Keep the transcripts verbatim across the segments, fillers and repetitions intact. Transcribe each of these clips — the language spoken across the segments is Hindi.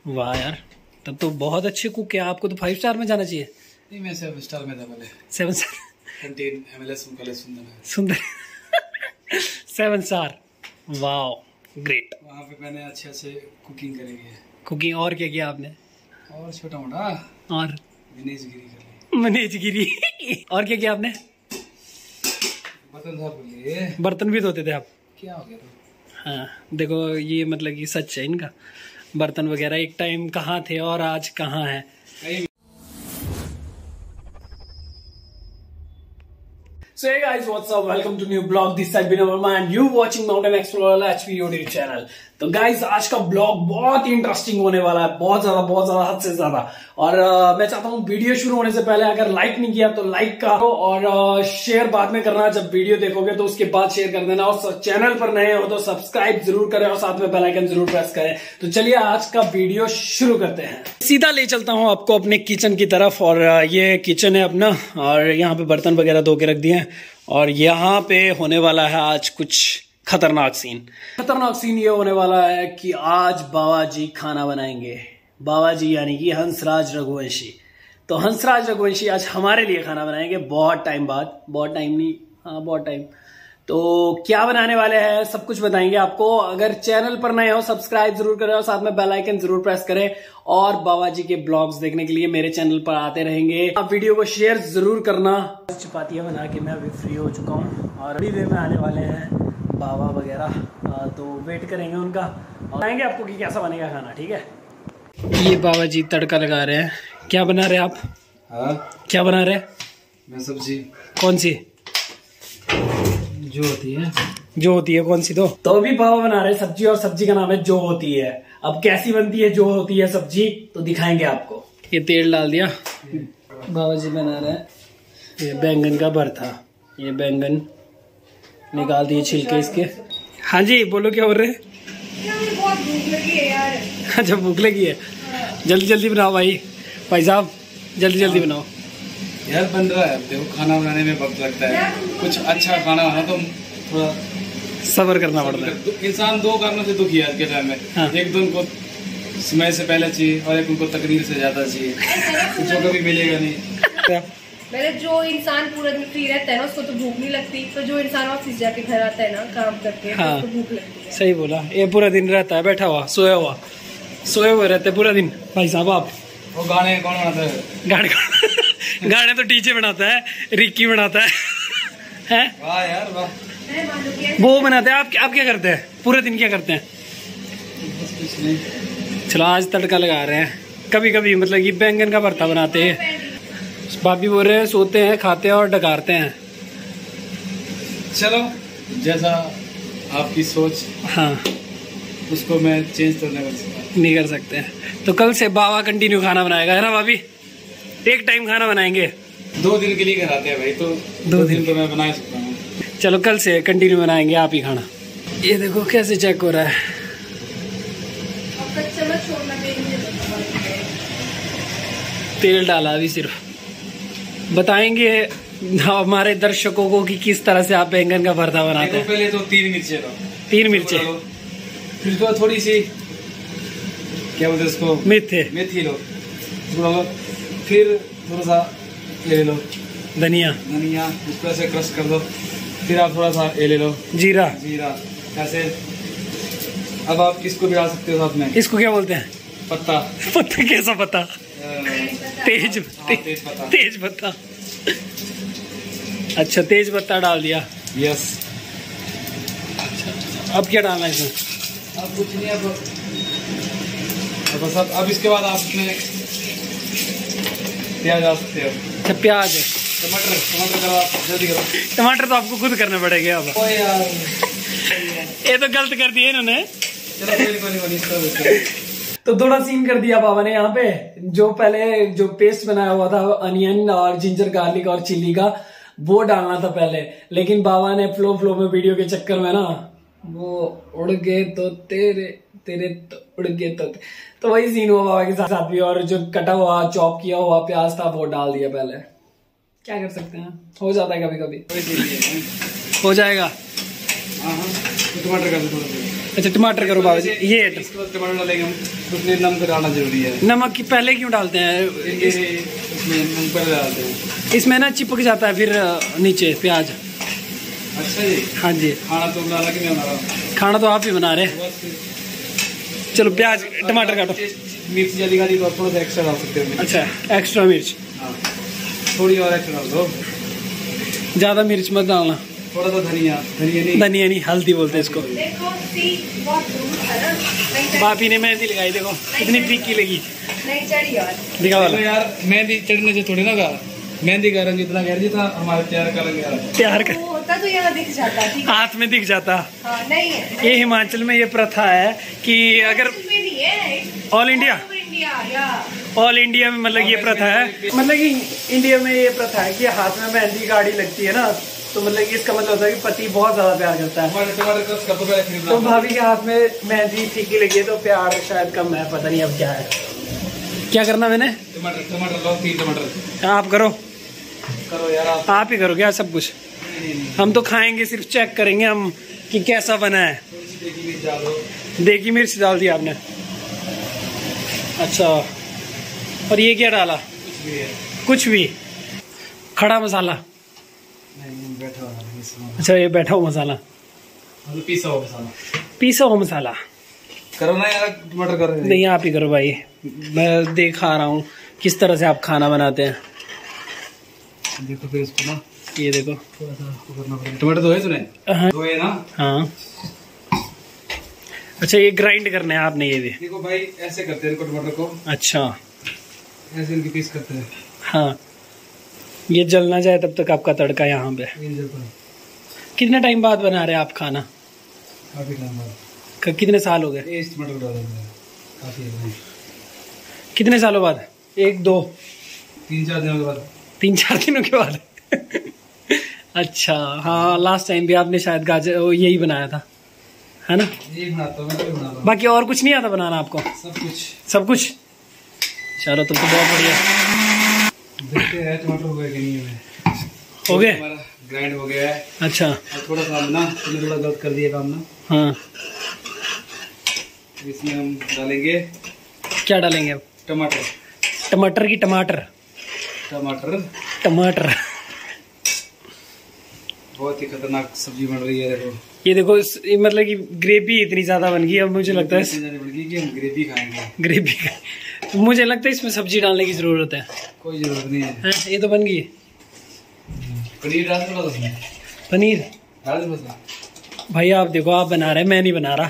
वाह यार, तब तो बहुत अच्छे कुक है। आपको तो फाइव स्टार में जाना चाहिए। नहीं, मैं सेवन स्टार में था पहले। Seven star canteen MLS college सुंदर सुंदर सेवन स्टार, वाह ग्रेट। वहाँ पे मैंने अच्छे अच्छे कुकिंग करेंगे। कुकिंग और क्या किया आपने? और छोटा मोटा और मनेजगिरी कर ली। मनेजगिरी और क्या किया आपने? बर्तन साफ कर लिए। बर्तन भी धोते थे आप? क्या हो गया तो? हाँ देखो, ये मतलब कि सच है इनका। बर्तन वगैरह एक टाइम कहाँ थे और आज कहाँ है। So hey guys, what's up? Welcome to new blog. This side Binay Verma and you watching Mountain Explorer H P YouTube channel. तो गाइज आज का ब्लॉग बहुत ही इंटरेस्टिंग होने वाला है, बहुत ज्यादा बहुत ज्यादा हद से ज्यादा। और uh, मैं चाहता हूँ वीडियो शुरू होने से पहले अगर लाइक नहीं किया तो लाइक करो और शेयर uh, बाद में करना। जब वीडियो देखोगे तो उसके बाद शेयर कर देना, और चैनल पर नए हो तो सब्सक्राइब जरूर करें और साथ में बेल आइकन जरूर प्रेस करें। तो चलिए आज का वीडियो शुरू करते हैं। सीधा ले चलता हूँ आपको अपने किचन की तरफ, और uh, ये किचन है अपना, और यहाँ पे बर्तन वगैरह धो के रख दिए हैं। और यहाँ पे होने वाला है आज कुछ खतरनाक सीन। खतरनाक सीन ये होने वाला है कि आज बाबा जी खाना बनाएंगे। बाबा जी यानी कि हंसराज रघुवंशी। तो हंसराज रघुवंशी आज हमारे लिए खाना बनाएंगे बहुत टाइम बाद। बहुत टाइम नहीं, हाँ बहुत टाइम। तो क्या बनाने वाले हैं सब कुछ बताएंगे आपको। अगर चैनल पर नए हो सब्सक्राइब जरूर करें और साथ में बेल आइकन जरूर प्रेस करें। और बाबा जी के ब्लॉग्स देखने के लिए मेरे चैनल पर आते रहेंगे। आप वीडियो को शेयर जरूर करना। चपातियां बना के मैं अभी फ्री हो चुका हूँ और अभी वे में आने वाले हैं बाबा वगैरह, तो वेट करेंगे उनका और बताएंगे आपको कि कैसा बनेगा खाना। ठीक है, ये बाबा जी तड़का लगा रहे हैं। क्या बना रहे हैं आप? हाँ, क्या बना रहे हैं? मैं सब्जी। कौन सी? जो होती है जो होती है कौन सी? तो तो अभी बाबा बना रहे हैं सब्जी, और सब्जी का नाम है जो होती है। अब कैसी बनती है जो होती है सब्जी तो दिखाएंगे आपको। ये तेल डाल दिया, बाबा जी बना रहे हैं ये बैंगन का भरता। ये बैंगन निकाल दिए छिलके इसके। हाँ जी बोलो, क्या हो रहे हैं? बहुत भूख लगी है यार। अच्छा भूख लगी है, जल्दी जल्दी बनाओ भाई। भाई साहब जल्दी जल्दी बनाओ यार। बन रहा है, देखो खाना बनाने में वक्त लगता है। कुछ अच्छा खाना बना तो थोड़ा सब्र करना पड़ता है। इंसान दो कारणों से दुखी है आज के टाइम में। हाँ। एक तो उनको समय से पहले चाहिए और एक उनको तकदीर से ज्यादा चाहिए, जो कभी मिलेगा नहीं। मेरे जो इंसान पूरा दिन फ्री रहता है ना उसको तो भूख नहीं लगती, तो जो इंसान ऑफिस जाके घर आता है ना काम करके, हाँ। तो उसको भूख लगती है। सही बोला, ये पूरा दिन रहता है बैठा हुआ, सोया हुआ सोए हुए रहते पूरा दिन। भाई साहब आप वो गाने कौन बनाता है? गाने गाने तो डीजे बनाता है, रिक्की बनाता है, है? वाह यार वाह। वो बनाते हैं। आप आप क्या करते हैं पूरे दिन? क्या करते हैं? कुछ नहीं। चलो आज तड़का लगा रहे हैं। कभी कभी मतलब ये बैंगन का भरता बनाते हैं। भाभी बोल रहे हैं सोते हैं, खाते हैं और डकारते हैं। चलो जैसा आपकी सोच, हाँ उसको मैं चेंज तो नहीं कर सकता। नहीं कर सकते हैं। तो कल से बाबा कंटिन्यू खाना बनाएगा, है ना भाभी? एक टाइम खाना बनाएंगे। दो दिन के लिए कराते हैं भाई, तो दो, दो दिन तो मैं बना सकता हूँ। चलो कल से कंटिन्यू बनाएंगे आप ही खाना। ये देखो कैसे चेक हो रहा है। तेल डाला अभी सिर्फ। बताएंगे हमारे दर्शकों को कि किस तरह से आप बैंगन का भरता बनाते हैं। पहले तो तीन मिर्चें लो। तीन मिर्चें, फिर तो थोड़ी सी क्या बोलते हैं उसको, मेथी मेथी लो। फिर थोड़ा सा ले लो धनिया धनिया उसको ऐसे क्रश कर दो। फिर आप थोड़ा सा ये ले लो जीरा जीरा ऐसे। अब आप इसको भी डाल सकते हो साथ में। इसको क्या बोलते हैं? पत्ता। पत्ता कैसा पत्ता? तेज तेज पत्ता। तेज पत्ता। अच्छा तेज पत्ता डाल दिया। यस। अच्छा अब क्या डालना है इसमें? अब कुछ नहीं। अब बस अब, अब इसके बाद आप इसमें प्याज डाल सकते हो। अच्छा प्याज, टमाटर टमाटर करो आप, जल्दी करो। टमाटर तो आपको खुद करने पड़ेंगे अब। ओ यार ये तो गलत कर दिए इन्होंने। चलो कोई कोई नहीं। तो थोड़ा सीन कर दिया बाबा ने यहाँ पे। जो पहले जो पेस्ट बनाया हुआ था अनियन और जिंजर गार्लिक और चिल्ली का, वो डालना था पहले, लेकिन बाबा ने फ्लो फ्लो में वीडियो के चक्कर में ना वो उड़ गए तो तेरे तेरे तो उड़ गए तो तो वही सीन हुआ बाबा के साथ भी। और जो कटा हुआ चॉप किया हुआ प्याज था वो डाल दिया पहले। क्या कर सकते हैं, हो जाता है कभी कभी। हो जाएगा। हाँ हाँ टमाटर का अच्छा टमाटर करो बाबा जी। ये इसके बाद टमाटर डालेंगे हम, उसमें नमक डालना जरूरी है। नमक की पहले क्यों डालते हैं? इस, इसमें नमक पहले डालते हैं, इसमें ना चिपक जाता है फिर नीचे प्याज। अच्छा जी। हाँ जी। खाना तो बना रहा कि मैं बना रहा हूँ? खाना तो आप ही बना रहे हैं। चलो प्याज टमाटर काटो। मिर्च ज्यादा खाली तो थोड़ा सा एक्स्ट्रा डाल सकते हो। अच्छा एक्स्ट्रा मिर्च। हाँ थोड़ी और एक्स्ट्रा डाल दो, ज्यादा मिर्च मत डालना। थोड़ा सा धनिया, धनिया नहीं धनिया नहीं हल्दी बोलते हैं इसको। देखो सी बहुत दूर है ना, नहीं चढ़ी। भाभी ने मेहंदी लगाई, देखो कितनी फीकी लगी। नहीं चढ़ी यार, दिखा वाला देखो यार, मेहंदी चढ़ने से थोड़ी ना का मेहंदी का रंग इतना गहरा था, हमारे प्यार का रंग यार प्यार का वो होता तो यहाँ दिख जाता, ठीक है? हाथ में दिख जाता। हाँ, नहीं है ये हिमाचल में ये प्रथा है कि अगर हिमाचल में नहीं है, all India all over India या ऑल इंडिया में मतलब ये प्रथा है, मतलब कि इंडिया में ये प्रथा है कि हाथ में मेहंदी गाड़ी लगती है ना, तो मतलब कि इसका मतलब होता है कि पति बहुत ज्यादा प्यार करता है। टमाटर टमाटर क्रश कर दो पहले, तो भाभी के हाथ में मेहंदी फीकी लगी है तो प्यार शायद कम है, पता नहीं अब क्या है। क्या करना मैंने? टमाटर टमाटर लो, तीन टमाटर आप करो करो यार आप। आप ही करो क्या सब कुछ? हम तो खाएंगे, सिर्फ चेक करेंगे हम कि कैसा बना है। थोड़ी सी देगी मिर्च डाल दो। देगी मिर्च डाल दी आपने? अच्छा, और ये क्या डाला? कुछ भी है, कुछ भी? खड़ा मसाला? नहीं बैठा हुआ है इसमें। अच्छा ये बैठा हुआ मसाला, मतलब पीसा हुआ मसाला, पीसा हुआ मसाला। करो ना यार, टमाटर कर रहे हैं। नहीं आप ही करो भाई, मैं देखा रहा हूँ किस तरह से आप खाना बनाते हैं। देखो फिर इसको ना, ये देखो थोड़ा सा करना पड़ेगा। टमाटर तो है तूने? हाँ। दो है ना? हाँ अच्छा, ये ग्राइंड करना है आपने ये भी? देखो भाई ऐसे करते हैं इनको, टमाटर को अच्छा ऐसे इनकी पीस करते हैं। हाँ, ये जल ना जाए तब तक आपका तड़का यहाँ पे। ये जलता है। कितने टाइम बाद बना रहे हैं आप खाना? काफी टाइम बाद। क- कितने साल हो गए? ये इस टमाटर को डाल देंगे, काफी है। कितने सालों बाद? एक दो तीन चार दिनों के बाद। तीन चार दिनों के बाद अच्छा हाँ, लास्ट टाइम भी आपने शायद गाजर वो यही बनाया था, है ना? यही बनाता हूँ मैं, तो बनाता हूँ। बाकी और कुछ नहीं आता बनाना आपको? सब कुछ सब कुछ? चलो तुम तो बहुत बढ़िया। देखते हैं टमाटर हो गया कि नहीं है। हो गए? हमारा ग्राइंड हो गया है। अच्छा और थोड़ा सा हम ना, तुमने थोड़ा गलत कर दिया काम ना। हाँ, इसमें हम डालेंगे, क्या डालेंगे अब? टमाटर। टमाटर की टमाटर टमाटर टमाटर बहुत ही खतरनाक सब्जी बन रही है। देखो ये देखो इस, ये मतलब कि ग्रेवी इतनी ज्यादा बन गई, अब मुझे लगता है इतनी ज्यादा बन गई कि हम ग्रेवी खाएंगे। ग्रेवी तो मुझे लगता है इसमें सब्जी डालने की जरूरत है। कोई जरूरत नहीं है। हैं? ये तो बन गई। पनीर डाल दो उसमें, पनीर डाल दो बस। भाई आप देखो, आप बना रहे हैं, मैं नहीं बना रहा।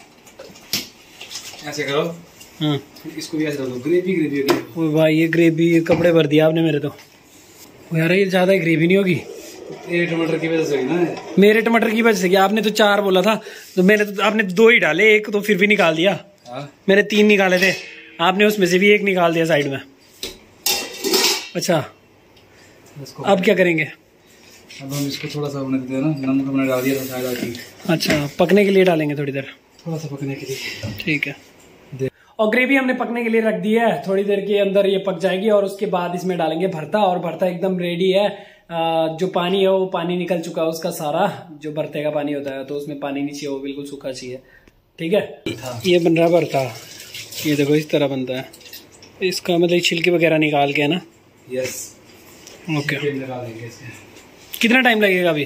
ऐसे करो, हाँ इसको भी ऐसे डाल दो, ग्रेवी ग्रेवी ग्रेवी। ओ भाई ये ग्रेवी, कपड़े भर दिया आपने मेरे तो। ओ यार ये ज्यादा ग्रेवी नहीं होगी? ये टमाटर की वजह से हुई ना। मेरे टमाटर की वजह से क्या? आपने तो चार बोला था, तो मैंने तो आपने दो ही डाले, एक तो फिर भी निकाल दिया। हाँ? मैंने तीन निकाले थे, आपने उसमें से भी एक निकाल दिया साइड में। अच्छा इसको अब क्या करेंगे? अब हम इसको थोड़ा सा होने देते हैं ना, नमक हमने डाल दिया था शायद आके। अच्छा पकने के लिए डालेंगे थोड़ी देर? थोड़ा सा पकने के लिए। ठीक है। और ग्रेवी हमने पकने के लिए रख दी है, थोड़ी देर के अंदर ये पक जाएगी और उसके बाद इसमें डालेंगे भरता। और भरता एकदम रेडी है। जो पानी है वो पानी निकल चुका है उसका सारा, जो भरते का पानी होता है, तो उसमें पानी नहीं चाहिए, वो बिल्कुल सूखा चाहिए। ठीक है, ये बन रहा है भरता। ये देखो इस तरह बनता है, इसका मतलब छिलके वगैरह निकाल के है ना? यस। ओके, लगा देंगे इसमें। कितना टाइम लगेगा अभी?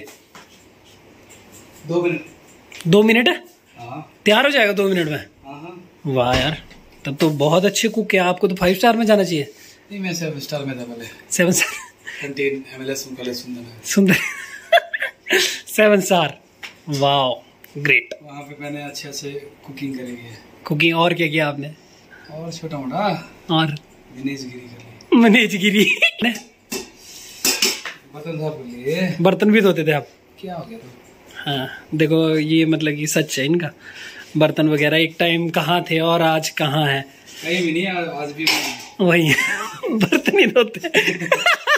दो मिनट। दो मिनट है? हाँ तैयार हो जाएगा दो मिनट में? हाँ। वाह यार, तब तो बहुत अच्छे कुक है, आपको तो फाइव स्टार में जाना चाहिए। नहीं मैं सेवन स्टार में था पहले। Seven star? कंटेन एमएलएस सुंदर सुंदर है। सुंदर सेवन स्टार, वाओ ग्रेट। वहाँ पे मैंने अच्छे अच्छे कुकिंग करी है। कुकिंग और क्या किया आपने? और छोटा मोटा और गणेशगिरी कर ली। मनेजगिरी बर्तन साफ कर लिए। बर्तन भी धोते थे आप? क्या हो गया तो? हाँ देखो, ये मतलब कि सच है इनका, बर्तन वगैरह एक टाइम कहाँ थे और आज कहाँ है। कहीं भी नहीं, आज आज भी वही बर्तन ही धोते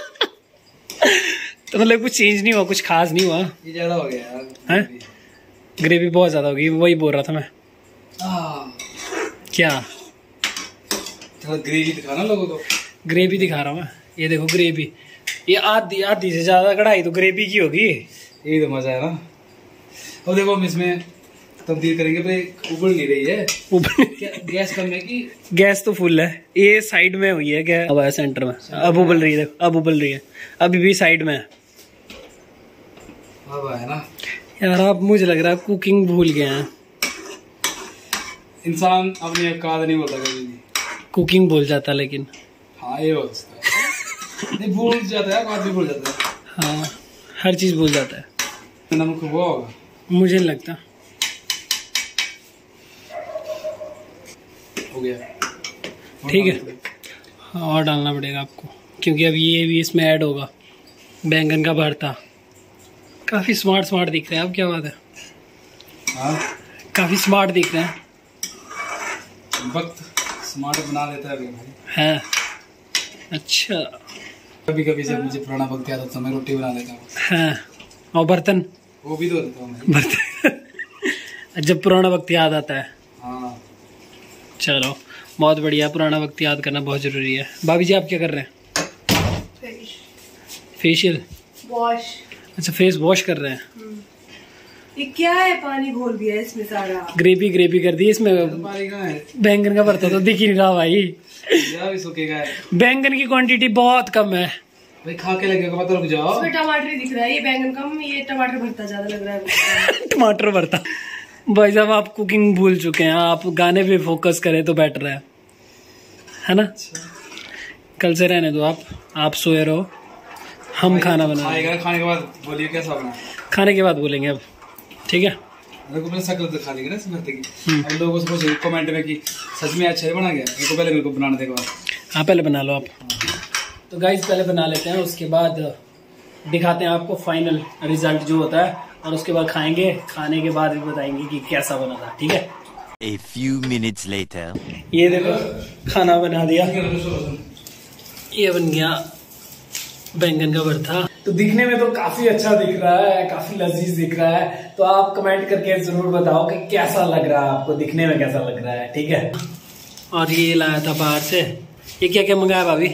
तो मतलब कुछ चेंज नहीं हुआ, कुछ खास नहीं हुआ। ये ज्यादा हो गया यार। हैं? ग्रेवी बहुत ज्यादा होगी, वही बोल रहा था मैं। आ, क्या? थोड़ा ग्रेवी दिखाना लोगों को। ग्रेवी दिखा रहा हूँ मैं, ये देखो ग्रेवी, ये आधी आधी से ज्यादा कढ़ाई तो ग्रेवी की होगी। यही तो मजा है ना। और देखो हम इसमें तब्दील करेंगे, पर उबल नहीं रही है। ऊपर गैस कम है कि गैस तो फुल है, ये साइड में हुई है क्या? अब है सेंटर में, अब उबल रही है, अब उबल रही है, अभी भी साइड में है। अब है ना यार आप, मुझे लग रहा है कुकिंग भूल गए हैं। इंसान अपनी औकात नहीं बोलता कभी भी, कुकिंग भूल जाता है लेकिन। हाँ ये हो सकता है, नहीं भूल जाता है, औकात भी भूल जाता है। हाँ हर चीज भूल जाता है। नमक हुआ होगा, मुझे नहीं लगता। हो गया, ठीक है, हाँ और डालना पड़ेगा आपको, क्योंकि अब ये भी इसमें ऐड होगा। बैंगन का भरता, काफी स्मार्ट स्मार्ट दिख रहे हैं आप, क्या बात है? हाँ काफी स्मार्ट दिख रहे हैं। वक्त स्मार्ट बना देता है भाई। है अच्छा। कभी कभी जब मुझे पुराना वक्त याद आता है, मैं रोटी बना लेता हूँ। हाँ और बर्तन, वो भी धो देता हूँ मैं। बर्तन जब पुराना वक्त याद आता है। हाँ चलो बहुत बढ़िया, पुराना वक्त याद करना बहुत जरूरी है। भाभी जी आप क्या कर रहे हैं? Facial wash. अच्छा फेस वॉश कर रहे हैं। ये क्या है? पानी घोल दिया है इसमें सारा, ग्रेवी ग्रेवी कर दी इसमें। पानी कहाँ है? बैंगन का भरता तो दिख ही नहीं रहा भाई, या भी सूखेगा है। बैंगन की क्वांटिटी बहुत कम है भाई, खा के लगेगा पता, रुक जाओ। इसमें टमाटर ही दिख रहा है, ये बैंगन कम, ये टमाटर भरता ज्यादा लग रहा है। टमाटर भरता। भाई साहब आप कुकिंग भूल चुके हैं, आप गाने पे फोकस करें तो बेटर है, है ना? कल से रहने दो आप आप सोए रहो, हम खाना बना खाएगा, खाने के बाद बोलिए कैसा बना। खाने के बाद बोलेंगे अब, ठीक है? मेरे को शक्ल तो खा लेंगे ना सुबह की। अब लोगों से पूछे कमेंट में कि सच में अच्छा बना गया, मेरे को पहले मेरे को बनाने देगा। हाँ पहले बना लो आप। तो गाइस पहले बना लेते हैं, उसके बाद दिखाते हैं आपको फाइनल रिजल्ट जो होता है, और उसके बाद खाएंगे, खाने के बाद भी बताएंगे कि कैसा बना था, ठीक है? A few minutes later. ये देखो खाना बना दिया, ये बन गया बैंगन का भरता। तो दिखने में तो काफी अच्छा दिख रहा है, काफी लजीज दिख रहा है। तो आप कमेंट करके जरूर बताओ कि कैसा लग रहा है आपको, दिखने में कैसा लग रहा है, ठीक है? और ये लाया था बाहर से, ये क्या क्या मंगाया भाभी?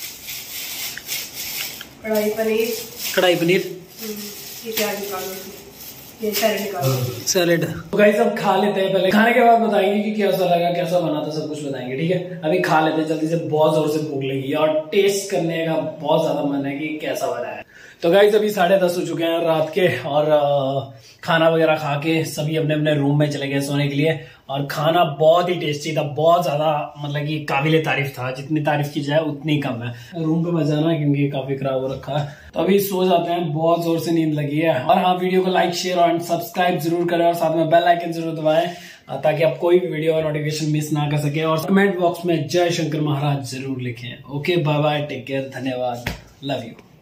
कढ़ाई पनीर, कढ़ाई पनीर, ये प्याज निकालो, ये सैलेड निकालो, सैलेड। तो गाइस अब खा लेते हैं, पहले खाने के बाद बताएंगे कि कैसा लगा, कैसा बना था, सब कुछ बताएंगे, ठीक है? अभी खा लेते हैं जल्दी से, बहुत जोर से भूख लगी और टेस्ट करने का बहुत ज्यादा मन है कि कैसा बना है। तो गाइस अभी साढ़े दस हो चुके हैं रात के, और खाना वगैरह खा के सभी अपने अपने रूम में चले गए सोने के लिए। और खाना बहुत ही टेस्टी था, बहुत ज्यादा, मतलब कि काबिले तारीफ था, जितनी तारीफ की जाए उतनी कम है। रूम पे मत जाना क्योंकि काफी खराब हो रखा है। तो अभी सो जाते हैं, बहुत जोर से नींद लगी है। और हाँ, वीडियो को लाइक शेयर और सब्सक्राइब जरूर करें, और साथ में बेल आइकन जरूर दबाएं ताकि आप कोई भी वीडियो और नोटिफिकेशन मिस ना कर सके। और कमेंट बॉक्स में जय शंकर महाराज जरूर लिखें। Okay bye bye, take care, धन्यवाद, लव यू।